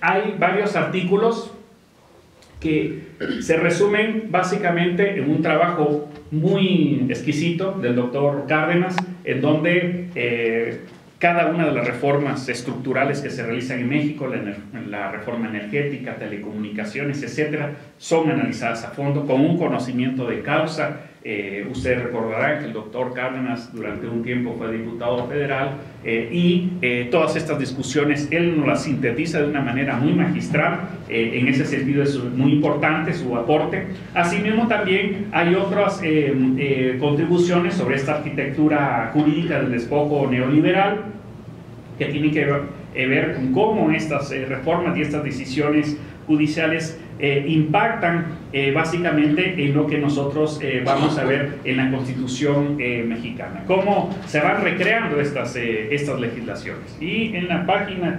hay varios artículos que se resumen básicamente en un trabajo muy exquisito del doctor Cárdenas, en donde cada una de las reformas estructurales que se realizan en México, la reforma energética, telecomunicaciones, etcétera, son analizadas a fondo con un conocimiento de causa. Ustedes recordarán que el doctor Cárdenas durante un tiempo fue diputado federal y todas estas discusiones él nos las sintetiza de una manera muy magistral. En ese sentido es muy importante su aporte. Asimismo también hay otras contribuciones sobre esta arquitectura jurídica del despojo neoliberal que tienen que ver con cómo estas reformas y estas decisiones judiciales impactan básicamente en lo que nosotros vamos a ver en la Constitución mexicana, cómo se van recreando estas legislaciones. Y en la página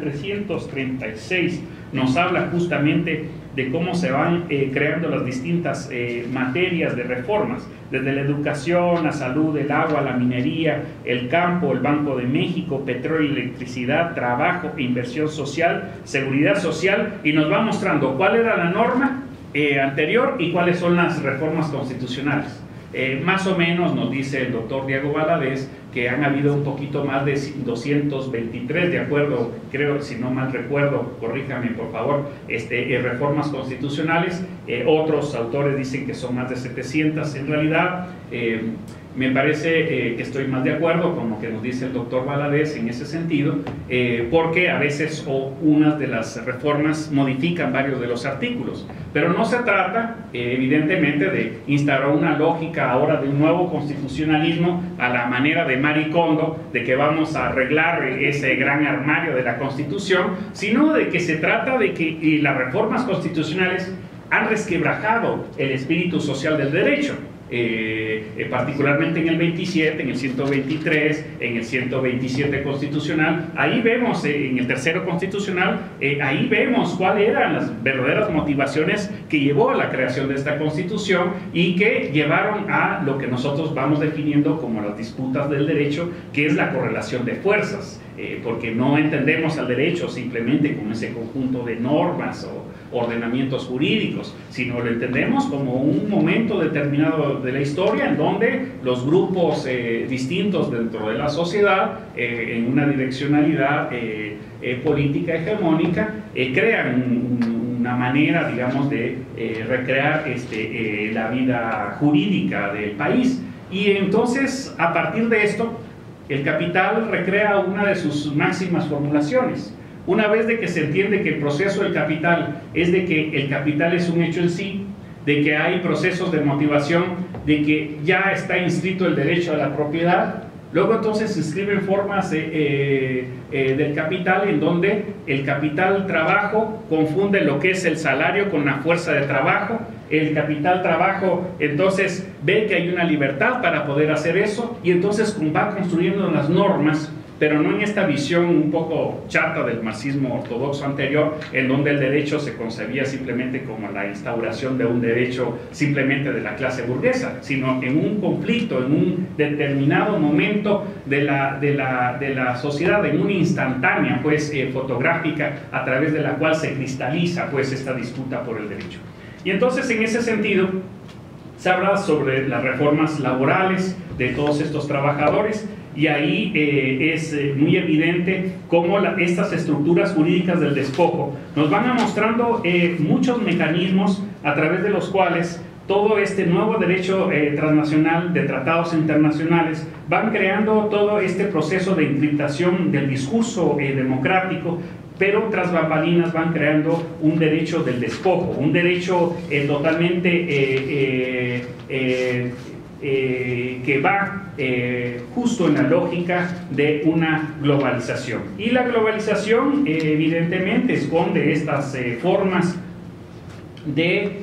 336 nos habla justamente de cómo se van creando las distintas materias de reformas, desde la educación, la salud, el agua, la minería, el campo, el Banco de México, petróleo, electricidad, trabajo, inversión social, seguridad social, y nos va mostrando cuál era la norma anterior y cuáles son las reformas constitucionales. Más o menos nos dice el doctor Diego Valadez que han habido un poquito más de 223, de acuerdo, creo, si no mal recuerdo, corríjame por favor, reformas constitucionales. Otros autores dicen que son más de 700. En realidad, me parece que estoy más de acuerdo con lo que nos dice el doctor Valadez en ese sentido, porque a veces unas de las reformas modifican varios de los artículos, pero no se trata evidentemente de instaurar una lógica ahora de un nuevo constitucionalismo a la manera de Marie Kondo, de que vamos a arreglar ese gran armario de la Constitución, sino de que se trata de que las reformas constitucionales han resquebrajado el espíritu social del derecho. Particularmente en el 27, en el 123, en el 127 constitucional, ahí vemos, en el tercero constitucional, ahí vemos cuáles eran las verdaderas motivaciones que llevó a la creación de esta constitución y que llevaron a lo que nosotros vamos definiendo como las disputas del derecho, que es la correlación de fuerzas, porque no entendemos al derecho simplemente como ese conjunto de normas o ordenamientos jurídicos, sino lo entendemos como un momento determinado de la historia en donde los grupos distintos dentro de la sociedad, en una direccionalidad política hegemónica, crean una manera, digamos, de recrear la vida jurídica del país. Y entonces, a partir de esto, el Capital recrea una de sus máximas formulaciones. Una vez de que se entiende que el proceso del capital es de que el capital es un hecho en sí, de que hay procesos de motivación, de que ya está inscrito el derecho a la propiedad, luego entonces se inscriben formas del capital en donde el capital trabajo confunde lo que es el salario con la fuerza de trabajo. El capital trabajo entonces ve que hay una libertad para poder hacer eso y entonces va construyendo las normas, pero no en esta visión un poco chata del marxismo ortodoxo anterior, en donde el derecho se concebía simplemente como la instauración de un derecho simplemente de la clase burguesa, sino en un conflicto, en un determinado momento de la sociedad, en una instantánea pues, fotográfica, a través de la cual se cristaliza pues, esta disputa por el derecho. Y entonces, en ese sentido, se habla sobre las reformas laborales de todos estos trabajadores, y ahí es muy evidente cómo estas estructuras jurídicas del despojo nos van mostrando muchos mecanismos a través de los cuales todo este nuevo derecho transnacional de tratados internacionales van creando todo este proceso de encriptación del discurso democrático, pero tras bambalinas van creando un derecho del despojo, un derecho totalmente que va justo en la lógica de una globalización. Y la globalización evidentemente esconde estas formas de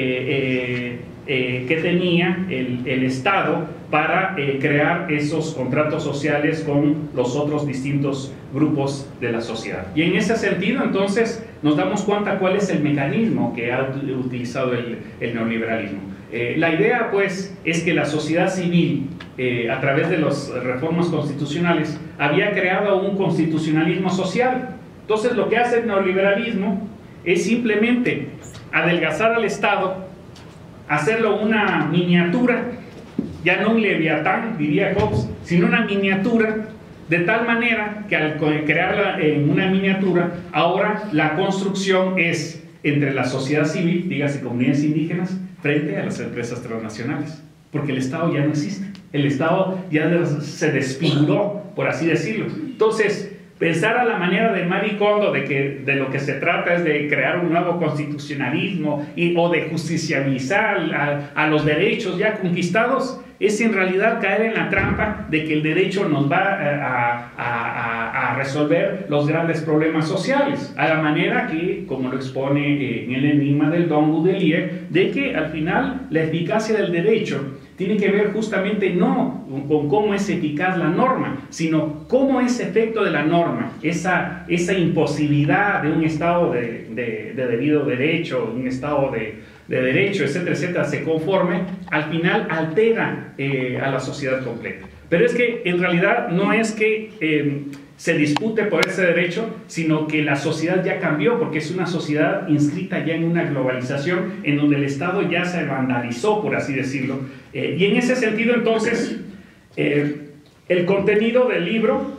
que tenía el Estado para crear esos contratos sociales con los otros distintos grupos de la sociedad. Y en ese sentido, entonces, nos damos cuenta cuál es el mecanismo que ha utilizado el neoliberalismo. La idea, pues, es que la sociedad civil, a través de las reformas constitucionales, había creado un constitucionalismo social, Entonces lo que hace el neoliberalismo es simplemente adelgazar al Estado, hacerlo una miniatura, ya no un leviatán, diría Hobbes, sino una miniatura, de tal manera que al crearla en una miniatura, ahora la construcción es entre la sociedad civil, dígase comunidades indígenas, frente a las empresas transnacionales, porque el Estado ya no existe, el Estado ya se desfiguró, por así decirlo. Entonces, pensar a la manera de Marie Kondo de que de lo que se trata es de crear un nuevo constitucionalismo o de justicializar a los derechos ya conquistados, es en realidad caer en la trampa de que el derecho nos va a resolver los grandes problemas sociales, a la manera que, como lo expone en el enigma del Don Boudelier, de que al final la eficacia del derecho tiene que ver justamente no con cómo es eficaz la norma, sino cómo ese efecto de la norma, esa imposibilidad de un Estado de debido derecho, un Estado de derecho, etcétera, etcétera, se conforme, al final altera a la sociedad completa. Pero es que en realidad no es que se dispute por ese derecho, sino que la sociedad ya cambió, porque es una sociedad inscrita ya en una globalización, en donde el Estado ya se vandalizó, por así decirlo. Y en ese sentido, entonces, el contenido del libro,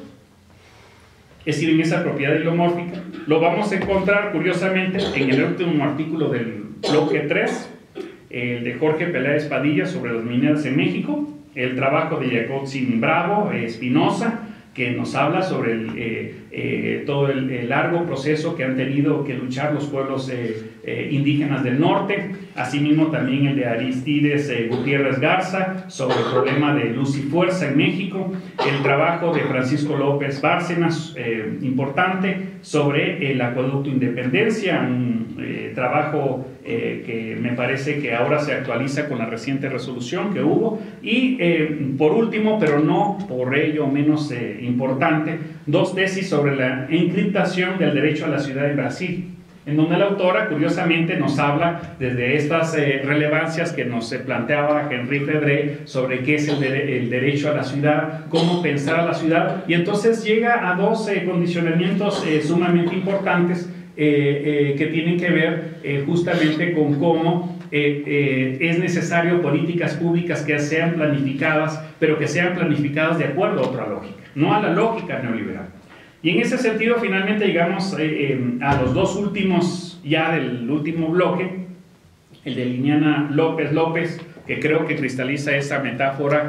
es decir, en esa propiedad hilomórfica, lo vamos a encontrar, curiosamente, en el último artículo del bloque 3, el de Jorge Peláez Padilla sobre las mineras en México, el trabajo de Jacotzin Bravo, Espinosa, que nos habla sobre todo el largo proceso que han tenido que luchar los pueblos indígenas del norte, asimismo también el de Aristides Gutiérrez Garza sobre el problema de luz y fuerza en México, el trabajo de Francisco López Bárcenas, importante, sobre el acueducto Independencia, un trabajo que me parece que ahora se actualiza con la reciente resolución que hubo, y por último, pero no por ello menos importante, dos tesis sobre la encriptación del derecho a la ciudad en Brasil, en donde la autora curiosamente nos habla desde estas relevancias que nos planteaba Henri Febret sobre qué es el derecho a la ciudad, cómo pensar a la ciudad, y entonces llega a dos condicionamientos sumamente importantes que tienen que ver justamente con cómo es necesario políticas públicas que sean planificadas, pero que sean planificadas de acuerdo a otra lógica, no a la lógica neoliberal. Y en ese sentido, finalmente llegamos a los dos últimos, ya del último bloque, el de Liliana López, que creo que cristaliza esa metáfora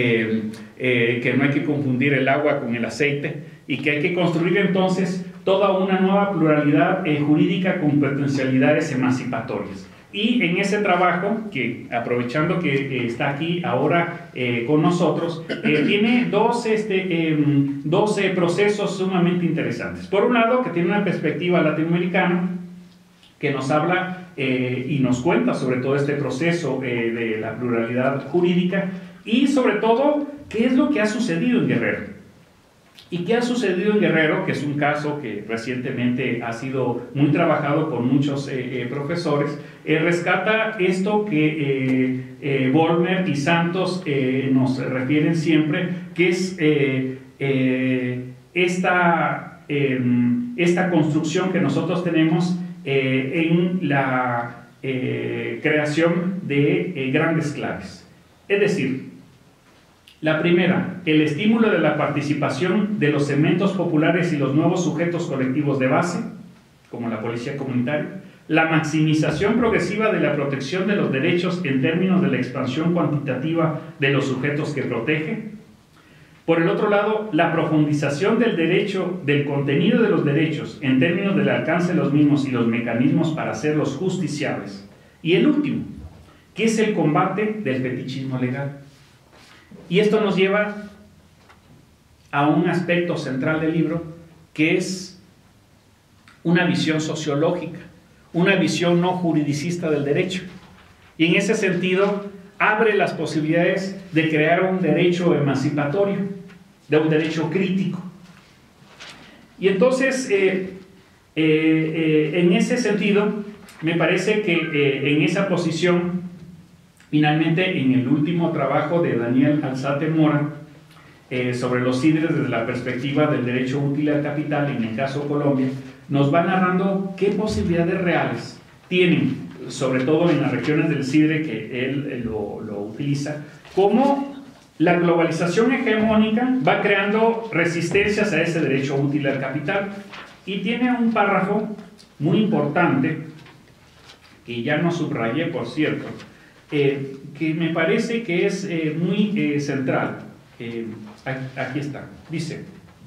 que no hay que confundir el agua con el aceite, y que hay que construir entonces toda una nueva pluralidad jurídica con potencialidades emancipatorias. Y en ese trabajo, que aprovechando que está aquí ahora con nosotros, tiene dos procesos sumamente interesantes. Por un lado, que tiene una perspectiva latinoamericana, que nos habla y nos cuenta sobre todo este proceso de la pluralidad jurídica, y sobre todo, qué es lo que ha sucedido en Guerrero. ¿Y qué ha sucedido en Guerrero? Que es un caso que recientemente ha sido muy trabajado por muchos profesores. Rescata esto que Vollmer y Santos nos refieren siempre, que es esta construcción que nosotros tenemos en la creación de grandes claves. Es decir, la primera, el estímulo de la participación de los segmentos populares y los nuevos sujetos colectivos de base, como la policía comunitaria, la maximización progresiva de la protección de los derechos en términos de la expansión cuantitativa de los sujetos que protege. Por el otro lado, la profundización del derecho, del contenido de los derechos en términos del alcance de los mismos y los mecanismos para hacerlos justiciables. Y el último, que es el combate del fetichismo legal. Y esto nos lleva a un aspecto central del libro, que es una visión sociológica, una visión no juridicista del derecho. Y en ese sentido, abre las posibilidades de crear un derecho emancipatorio, de un derecho crítico. Y entonces, en ese sentido, me parece que en esa posición, finalmente, en el último trabajo de Daniel Alzate Mora, sobre los CIDRES desde la perspectiva del derecho útil al capital, en el caso Colombia, nos va narrando qué posibilidades reales tienen, sobre todo en las regiones del CIDRE que él lo utiliza, cómo la globalización hegemónica va creando resistencias a ese derecho útil al capital. Y tiene un párrafo muy importante, que ya no subrayé, por cierto, que me parece que es muy central. Aquí está, dice,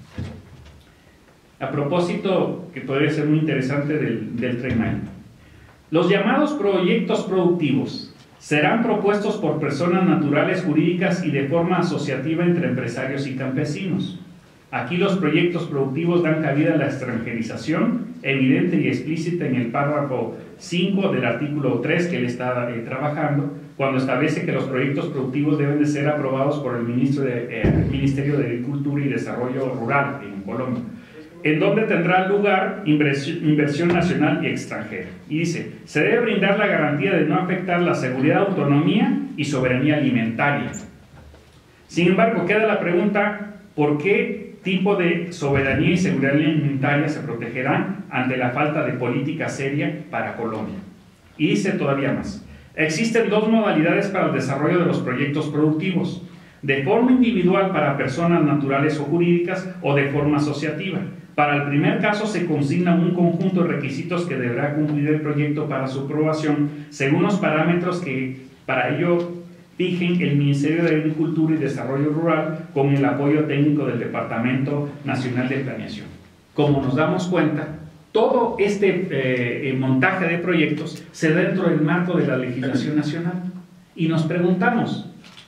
a propósito, que podría ser muy interesante del Tren Maya: los llamados proyectos productivos serán propuestos por personas naturales jurídicas y de forma asociativa entre empresarios y campesinos. Aquí los proyectos productivos dan cabida a la extranjerización, evidente y explícita en el párrafo 5 del artículo 3 que él está trabajando, cuando establece que los proyectos productivos deben de ser aprobados por el Ministerio de Agricultura y Desarrollo Rural en Colombia, en donde tendrá lugar inversión nacional y extranjera. Y dice, se debe brindar la garantía de no afectar la seguridad, autonomía y soberanía alimentaria. Sin embargo, queda la pregunta, ¿por qué tipo de soberanía y seguridad alimentaria se protegerán ante la falta de política seria para Colombia? Y dice todavía más, existen dos modalidades para el desarrollo de los proyectos productivos: de forma individual para personas naturales o jurídicas, o de forma asociativa. Para el primer caso se consigna un conjunto de requisitos que deberá cumplir el proyecto para su aprobación, según los parámetros que para ello fijen el Ministerio de Agricultura y Desarrollo Rural con el apoyo técnico del Departamento Nacional de Planeación. Como nos damos cuenta, todo este montaje de proyectos se da dentro del marco de la legislación nacional. Y nos preguntamos,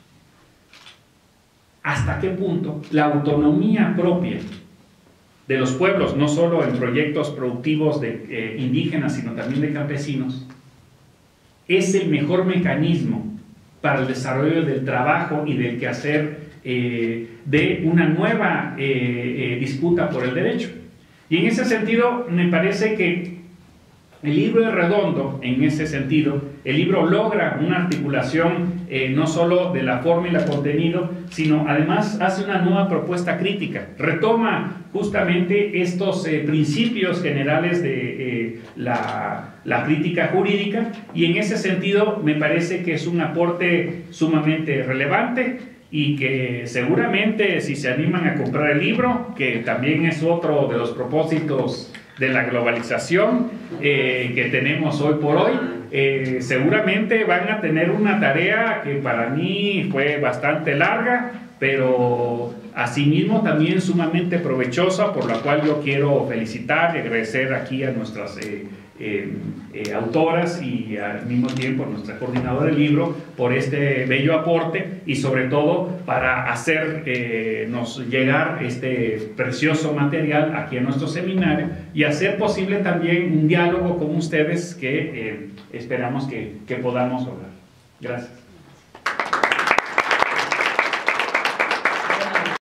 ¿hasta qué punto la autonomía propia de los pueblos, no solo en proyectos productivos de indígenas, sino también de campesinos, es el mejor mecanismo para el desarrollo del trabajo y del quehacer de una nueva disputa por el derecho? Y en ese sentido, me parece que el libro es redondo en ese sentido. El libro logra una articulación no solo de la forma y el contenido, sino además hace una nueva propuesta crítica. Retoma justamente estos principios generales de la crítica jurídica, y en ese sentido me parece que es un aporte sumamente relevante, y que seguramente, si se animan a comprar el libro, que también es otro de los propósitos de la globalización que tenemos hoy por hoy, seguramente van a tener una tarea que para mí fue bastante larga, pero asimismo también sumamente provechosa, por la cual yo quiero felicitar y agradecer aquí a nuestras autoras y al mismo tiempo a nuestra coordinadora del libro por este bello aporte, y sobre todo para hacernos llegar este precioso material aquí a nuestro seminario y hacer posible también un diálogo con ustedes que esperamos que podamos lograr. Gracias.